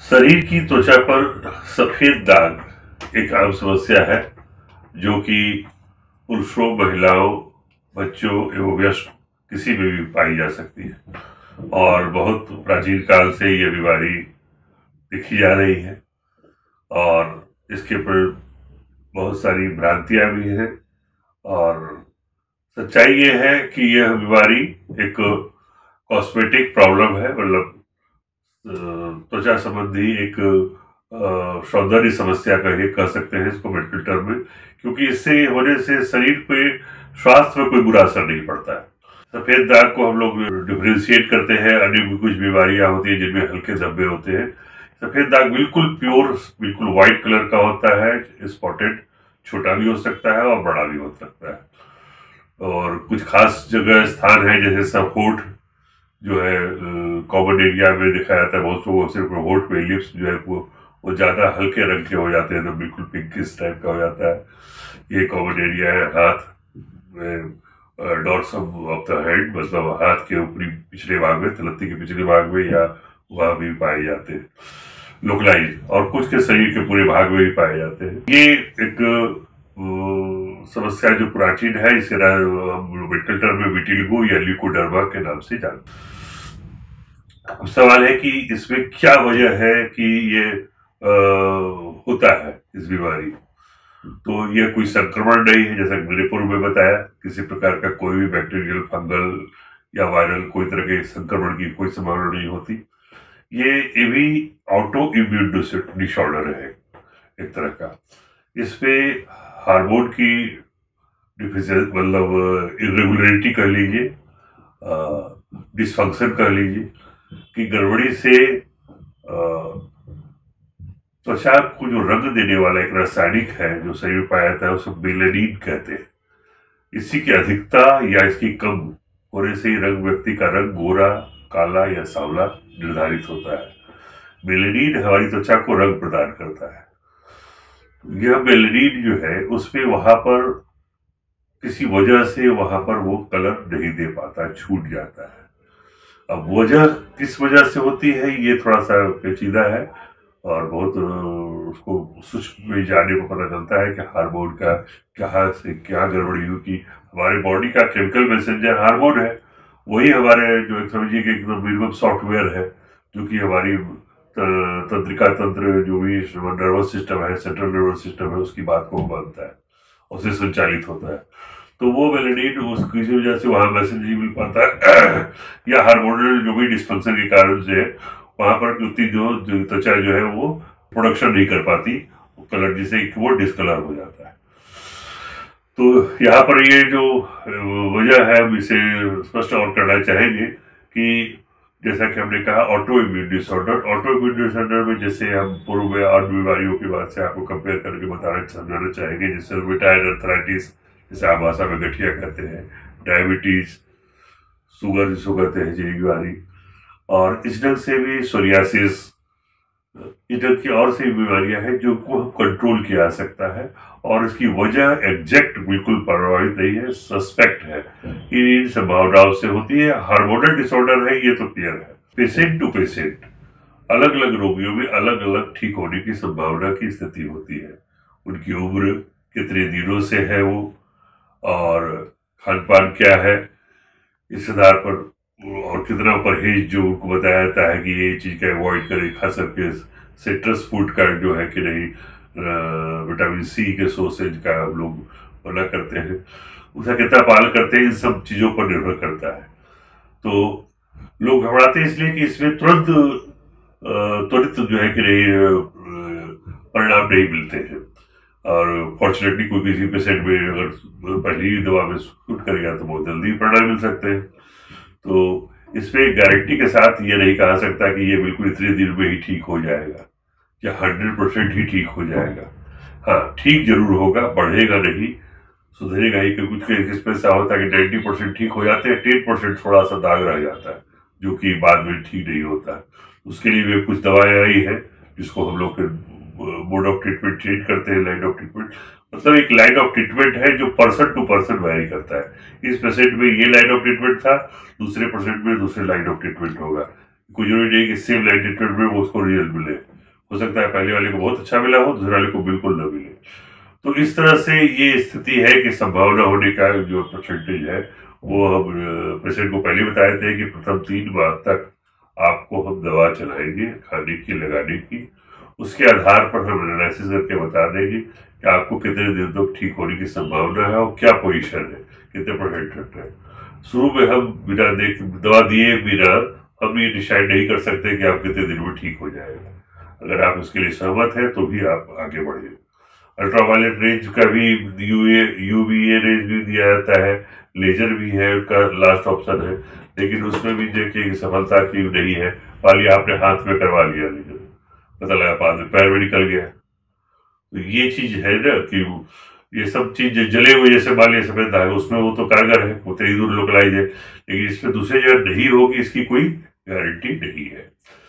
शरीर की त्वचा पर सफेद दाग एक आम समस्या है जो कि पुरुषों, महिलाओं, बच्चों एवं वयस्क किसी में भी पाई जा सकती है और बहुत प्राचीन काल से यह बीमारी देखी जा रही है और इसके ऊपर बहुत सारी भ्रांतियां भी हैं। और सच्चाई ये है कि यह बीमारी एक कॉस्मेटिक प्रॉब्लम है, मतलब त्वचा संबंधी एक सौंदर्य समस्या कह सकते हैं इसको मेडिकल टर्म में, क्योंकि इससे होने से शरीर पे स्वास्थ्य में कोई बुरा असर नहीं पड़ता है। सफेद दाग को हम लोग डिफ्रेंशिएट करते हैं, अन्य भी कुछ बीमारियां होती हैं जिनमें हल्के धब्बे होते हैं। सफेद दाग बिल्कुल प्योर, बिल्कुल व्हाइट कलर का होता है, स्पॉटेड, छोटा भी हो सकता है और बड़ा भी हो सकता है। और कुछ खास जगह स्थान है जैसे सब होठ जो है कॉमन एरिया में दिखाया जाता है, बहुत लोगों सिर्फ होठ में लिप्स जो है वो ज्यादा हल्के रंग के हो जाते हैं, तो बिल्कुल पिंकिश टाइप का हो जाता है। ये कॉमन एरिया है हाथ में, डॉर्सम ऑफ द हेड, मतलब हाथ के ऊपरी पिछले भाग में, तलत्ती के पिछले भाग में या वहां भी पाए जाते हैं लोकलाइज, और कुछ के शरीर के पूरे भाग में भी पाए जाते हैं। ये एक समस्या जो प्राचीन है, इसे मेडिकल टर्म में विटिलिगो या ल्यूकोडर्मा के नाम से जानते हैं। अब सवाल है कि इसमें क्या वजह है कि ये होता है इस बीमारी। तो यह कोई संक्रमण नहीं है, जैसा मैंने पूर्व में बताया, किसी प्रकार का कोई भी बैक्टीरियल, फंगल या वायरल कोई तरह के संक्रमण की कोई संभावना नहीं होती। ये भी ऑटो इम्यून डिसऑर्डर है एक तरह का। इसमें हार्मोन की डिफिशियंसी, मतलब इरेगुलरिटी कह लीजिए, डिसफंक्शन कह लीजिए, कि गड़बड़ी से त्वचा को जो रंग देने वाला एक रासायनिक है जो शरीर में पाया जाता है, उसे मेलेनिन कहते हैं। इसी की अधिकता या इसकी कम होने से रंग, व्यक्ति का रंग गोरा, काला या सांवला निर्धारित होता है। मेलेनिन हमारी त्वचा को रंग प्रदान करता है। यह मेलेनिन जो है उसमें वहां पर किसी वजह से वहां पर वो कलर नहीं दे पाता, छूट जाता है। अब वजह किस वजह से होती है ये थोड़ा सा पेचीदा है और बहुत उसको सूक्ष्म में जाने को पता चलता है कि हार्मोन का कहाँ से क्या गड़बड़ी हुई। कि हमारे बॉडी का केमिकल मैसेंजर हार्मोन है, वही हमारे जो समझिए कि एकदम मिनिमम सॉफ्टवेयर है जो कि हमारी तंत्रिका तंत्र जो भी नर्वस सिस्टम है, सेंट्रल नर्वस सिस्टम है, उसकी बात को मानता है, उससे संचालित होता है। तो वो मेलेनिन उसकी वजह से वहां मैसेज नहीं मिल पाता है या हार्मोनल जो भी डिस्फंक्शन के कारण से वहां पर उतनी जो त्वचा जो है वो प्रोडक्शन नहीं कर पाती कलर, जिसे वो डिस्कलर हो जाता है। तो यहाँ पर ये जो वजह है हम इसे स्पष्ट और करना चाहेंगे कि जैसा कि हमने कहा ऑटो इम्यून डिसऑर्डर में जैसे हम पूर्व में और बीमारियों की बात से आपको कंपेयर करके समझाना चाहेंगे, जैसे रूमेटॉइड अर्थराइटिस, जैसे आप भाषा में गठिया कहते हैं, डायबिटीज, शुगर जिसको कहते हैं चीनी की बीमारी, और इस ढंग से भी सोरियासिस, इस ढंग की और सी बीमारियां हैं जो को कंट्रोल किया जा सकता है। और इसकी वजह एग्जैक्ट बिल्कुल प्रभावित नहीं है, सस्पेक्ट है, इन संभावनाओं से होती है। हार्मोनल डिसऑर्डर है ये तो क्लियर है। पेशेंट टू पेशेंट अलग अलग रोगियों में अलग अलग ठीक होने की संभावना की स्थिति होती है। उनकी उम्र कितने दिनों से है वो, और खान पान क्या है इस आधार पर, और कितना परहेज जो उनको बताया जाता है कि ये चीज का अवॉइड करें, खास करके सिट्रस फूड का जो है कि नहीं, विटामिन सी के सोर्सेज का हम लोग मना करते हैं, उसका कितना पालन करते हैं, इन सब चीजों पर निर्भर करता है। तो लोग घबराते हैं इसलिए कि इसमें त्वरित जो है कि नहीं परिणाम नहीं मिलते हैं। और फॉर्चुनेटली कोई किसी पेशेंट में अगर पहली दवा में शूट करेगा तो बहुत जल्दी परिणाम मिल सकते हैं। तो इसमें गारंटी के साथ ये नहीं कहा सकता कि ये बिल्कुल इतने दिन में ही ठीक हो जाएगा या 100% ही ठीक हो जाएगा। हाँ, ठीक जरूर होगा, बढ़ेगा नहीं, सुधरेगा ही। कि कुछ केस में ऐसा होता है कि 90% ठीक हो जाते हैं, 10% थोड़ा सा दाग रह जाता है जो कि बाद में ठीक नहीं होता है। उसके लिए भी कुछ दवाएं आई है जिसको हम लोग मोड ऑफ ट्रीटमेंट चेंज करते हैं, लाइन ऑफ ट्रीटमेंट, मतलब एक लाइन ऑफ ट्रीटमेंट है जो पर्सन टू पर्सन वेरी करता है। इस पेशेंट में ये लाइन ऑफ ट्रीटमेंट था, दूसरे पेशेंट में दूसरे लाइन ऑफ ट्रीटमेंट होगा। कोई जरूरी नहीं कि सेम लाइन ट्रीटमेंट में वो उसको रिजल्ट मिले। हो सकता है पहले वाले को बहुत अच्छा मिला हो, दूसरे वाले को बिल्कुल ना मिले। तो इस तरह से ये स्थिति है कि संभावना होने का जो परसेंटेज है वो हम पेशेंट को पहले बताए थे कि प्रथम 3 माह तक आपको हम दवा चलाएंगे खाने की, लगाने की। उसके आधार पर हम एनालिसिस करके बता देंगे कि आपको कितने दिन तक ठीक होने की संभावना है और क्या पोजीशन है, कितने % है। शुरू में हम बिना देख दवा दिए बिना हम ये डिसाइड नहीं कर सकते कि आप कितने दिन में ठीक हो जाएगा। अगर आप उसके लिए सहमत हैं तो भी आप आगे बढ़िए। अल्ट्रावायलेट रेंज का भी यूवीए रेंज भी दिया जाता है, लेजर भी है, उनका लास्ट ऑप्शन है। लेकिन उसमें भी देखिए सफलता की नहीं है। मान लिया आपने हाथ में करवा लिया लेजर, पता लगा बाद में पैर में निकल गया। तो ये चीज है ना कि ये सब चीज जले हुए जैसे मान लिया सफेद दाग, उसमें वो तो कारगर है, वो तेजी दूर लोकलाइज है, लेकिन इसमें दूसरी जगह नहीं होगी इसकी कोई गारंटी नहीं है।